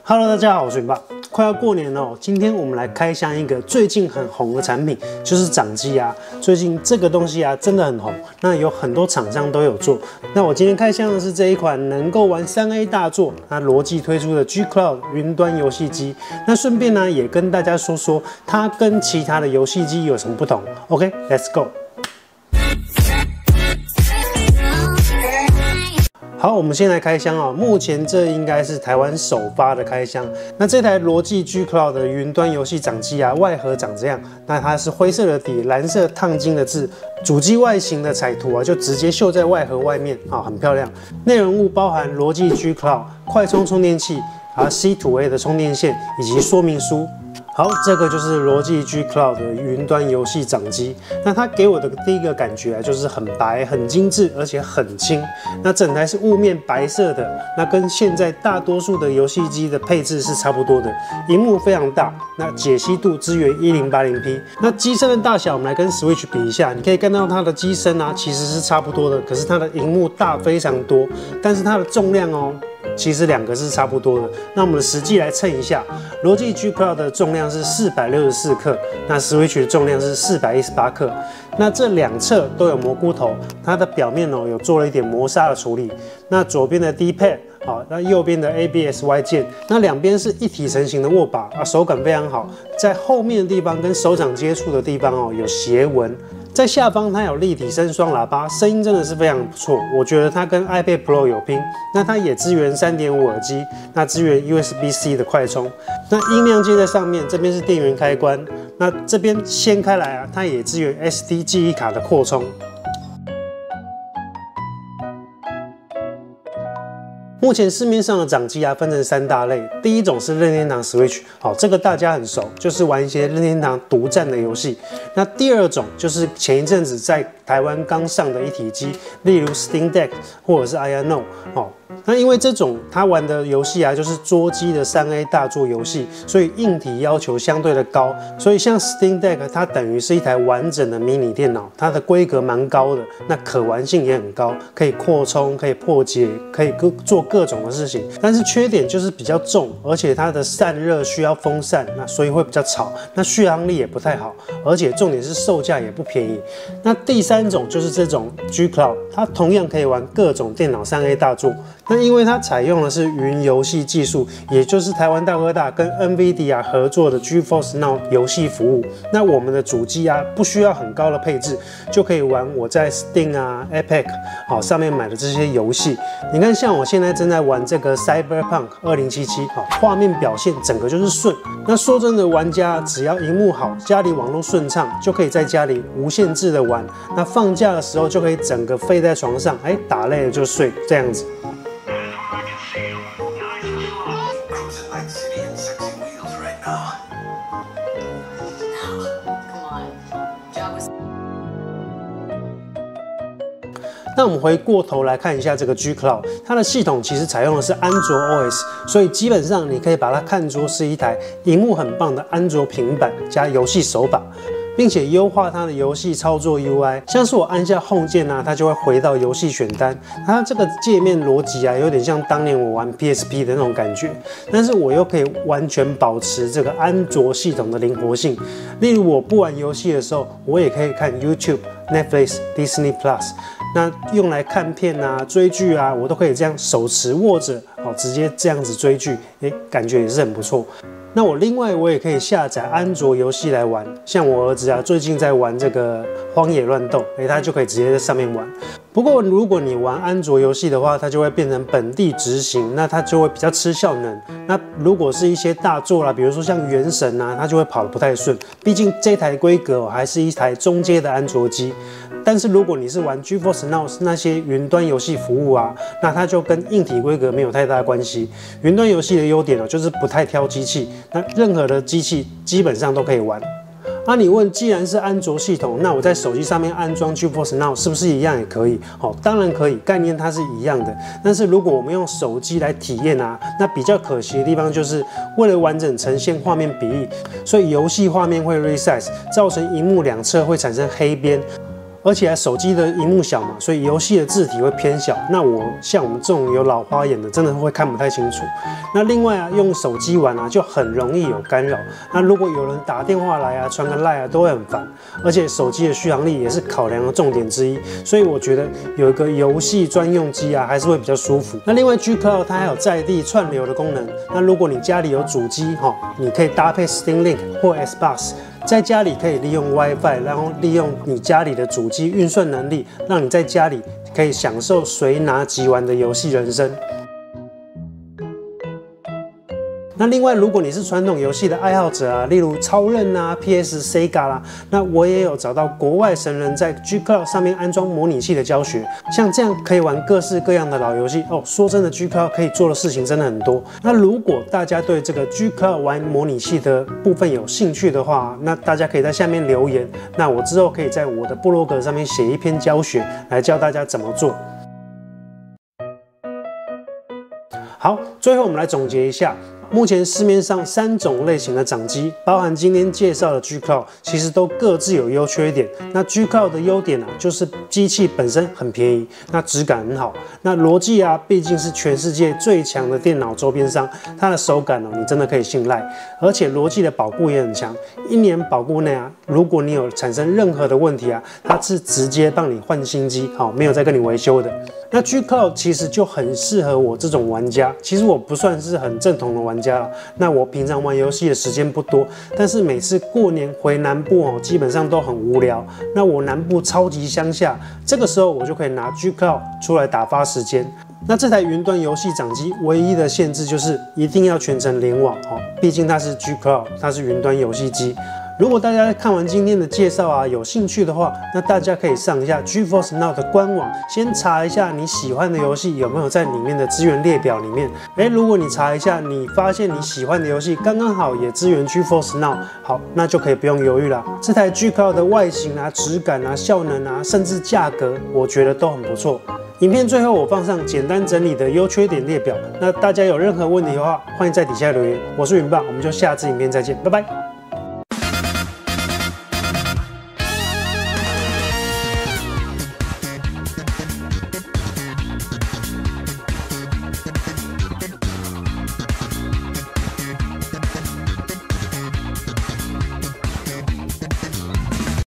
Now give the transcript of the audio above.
Hello， 大家好，我是云爸。快要过年了哦，今天我们来开箱一个最近很红的产品，就是掌机啊。最近这个东西啊真的很红，那有很多厂商都有做。那我今天开箱的是这一款能够玩3A 大作，它罗技推出的 G Cloud 云端游戏机。那顺便呢，也跟大家说说它跟其他的游戏机有什么不同。OK，Let's go。好，我们先来开箱啊。目前这应该是台湾首发的开箱。那这台罗技 G Cloud 的云端游戏掌机啊，外盒长这样。那它是灰色的底，蓝色烫金的字，主机外形的彩图啊，就直接绣在外盒外面啊，很漂亮。内容物包含罗技 G Cloud 快充充电器，C2A 的充电线以及说明书。好，这个就是罗技 G Cloud 的云端游戏掌机。那它给我的第一个感觉啊，就是很白、很精致，而且很轻。那整台是雾面白色的，那跟现在大多数的游戏机的配置是差不多的。萤幕非常大，那解析度支援1080p。那机身的大小，我们来跟 Switch 比一下，你可以看到它的机身啊，其实是差不多的，可是它的萤幕大非常多，但是它的重量哦。其实两个是差不多的。那我们实际来称一下，罗技 G Cloud 的重量是464克，那 Switch 的重量是418克。那这两侧都有蘑菇头，它的表面有做了一点磨砂的处理。那左边的 D-pad 那右边的 ABS-Y 键，那两边是一体成型的握把手感非常好。在后面的地方跟手掌接触的地方有斜纹。在下方它有立体声双喇叭，声音真的是非常不错。我觉得它跟 iPad Pro 有拼。那它也支援3.5耳机，那支援 USB-C 的快充。那音量键在上面，这边是电源开关。那这边掀开来啊，它也支援 SD 记忆卡的扩充。目前市面上的掌机啊，分成3大类。第一种是任天堂 Switch， 这个大家很熟，就是玩一些任天堂独占的游戏。那第二种就是前一阵子在台湾刚上的一体机，例如 Steam Deck 或者是 Ayano。那因为这种它玩的游戏啊，就是桌机的3A 大作游戏，所以硬体要求相对的高。所以像 Steam Deck， 它等于是一台完整的迷你电脑，它的规格蛮高的，那可玩性也很高，可以扩充，可以破解，可以做各种的事情。但是缺点就是比较重，而且它的散热需要风扇，那所以会比较吵，那续航力也不太好，而且重点是售价也不便宜。那第三种就是这种 G Cloud， 它同样可以玩各种电脑3A 大作。那因为它采用的是云游戏技术，也就是台湾大哥大跟 NVIDIA 合作的 GeForce Now 游戏服务。那我们的主机啊，不需要很高的配置，就可以玩我在 Steam 啊、Epic 上面买的这些游戏。你看，像我现在正在玩这个 Cyberpunk 2077，画面表现整个就是顺。那说真的，玩家只要萤幕好，家里网络顺畅，就可以在家里无限制的玩。那放假的时候就可以整个废在床上，打累了就睡，这样子。那我们回过头来看一下这个 G Cloud， 它的系统其实采用的是安卓 OS， 所以基本上你可以把它看作是一台萤幕很棒的安卓平板加游戏手把，并且优化它的游戏操作 UI， 像是我按下 Home 键啊，它就会回到游戏选单。它这个界面逻辑啊，有点像当年我玩 PSP 的那种感觉，但是我又可以完全保持这个安卓系统的灵活性。例如我不玩游戏的时候，我也可以看 YouTube、Netflix、Disney Plus。那用来看片啊、追剧啊，我都可以这样手持握着，直接这样子追剧，感觉也是很不错。那我另外也可以下载安卓游戏来玩，像我儿子啊，最近在玩这个荒野乱斗，他就可以直接在上面玩。不过如果你玩安卓游戏的话，它就会变成本地执行，那它就会比较吃效能。那如果是一些大作啦，比如说像原神啊，它就会跑得不太顺，毕竟这台规格还是一台中阶的安卓机。但是如果你是玩 GeForce Now 那些云端游戏服务啊，那它就跟硬体规格没有太大的关系。云端游戏的优点就是不太挑机器，那任何的机器基本上都可以玩。你问，既然是安卓系统，那我在手机上面安装 GeForce Now 是不是一样也可以？当然可以，概念它是一样的。但是如果我们用手机来体验啊，那比较可惜的地方就是为了完整呈现画面比例，所以游戏画面会 resize， 造成萤幕两侧会产生黑边。 而且手机的荧幕小嘛，所以游戏的字体会偏小。那像我们这种有老花眼的，真的会看不太清楚。那另外啊，用手机玩啊，就很容易有干扰。那如果有人打电话来啊，传个赖啊，都会很烦。而且手机的续航力也是考量的重点之一，所以我觉得有一个游戏专用机啊，还是会比较舒服。那另外 G Cloud 它还有在地串流的功能。那如果你家里有主机你可以搭配 Steam Link 或 Xbox。在家里可以利用 WiFi， 然后利用你家里的主机运算能力，让你在家里可以享受随拿即玩的游戏人生。那另外，如果你是传统游戏的爱好者啊，例如超任啊、PS、Sega 啦，那我也有找到国外神人在 G Cloud 上面安装模拟器的教学，像这样可以玩各式各样的老游戏哦。说真的 ，G Cloud 可以做的事情真的很多。那如果大家对这个 G Cloud 玩模拟器的部分有兴趣的话，那大家可以在下面留言，那我之后可以在我的部落格上面写一篇教学来教大家怎么做。好，最后我们来总结一下。目前市面上3种类型的掌机，包含今天介绍的 G Cloud， 其实都各自有优缺点。那 G Cloud 的优点啊，就是机器本身很便宜，那质感很好。那罗技啊，毕竟是全世界最强的电脑周边商，它的手感你真的可以信赖。而且罗技的保固也很强，1年保固内啊，如果你有产生任何的问题啊，它是直接帮你换新机，没有再跟你维修的。那 G Cloud 其实就很适合我这种玩家。其实我不算是很正统的玩家啦，那我平常玩游戏的时间不多，但是每次过年回南部基本上都很无聊。那我南部超级乡下，这个时候我就可以拿 G Cloud 出来打发时间。那这台云端游戏掌机唯一的限制就是一定要全程联网毕竟它是 G Cloud， 它是云端游戏机。如果大家看完今天的介绍啊，有兴趣的话，那大家可以上一下 GeForce Now 的官网，先查一下你喜欢的游戏有没有在里面的资源列表里面。如果你查一下，你发现你喜欢的游戏刚刚好也支援 GeForce Now， 好，那就可以不用犹豫了。这台 G Cloud 的外形啊、质感啊、效能啊，甚至价格，我觉得都很不错。影片最后我放上简单整理的优缺点列表，那大家有任何问题的话，欢迎在底下留言。我是云爸，我们就下次影片再见，拜拜。